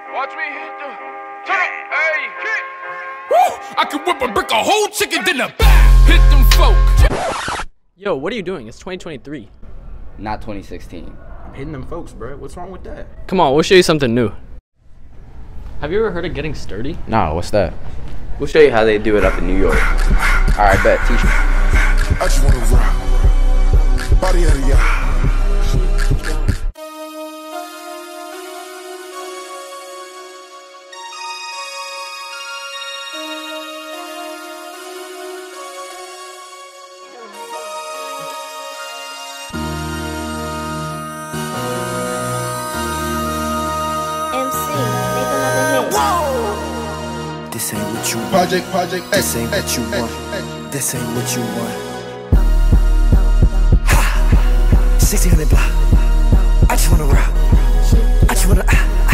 Watch me hit the turn up. Hey, hit. Woo! I can whip a brick a whole chicken dinner. Hit them folk. Yo, what are you doing? It's 2023. Not 2016. I'm hitting them folks, bro. What's wrong with that? Come on, we'll show you something new. Have you ever heard of getting sturdy? Nah, what's that? We'll show you how they do it up in New York. Alright, bet. Teach me. I just wanna rock. Body out of y'all. This ain't what you want. Project, This ain't what you want. This ain't what you want. Ha! 1600 block. I just wanna rock. I just wanna.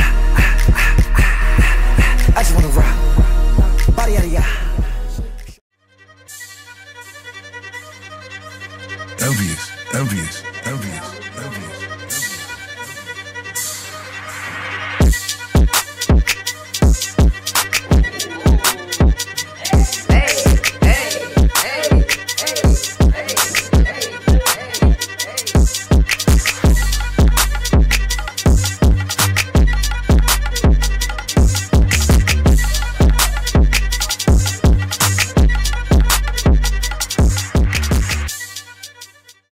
I just wanna rock. Body out of ya. envious.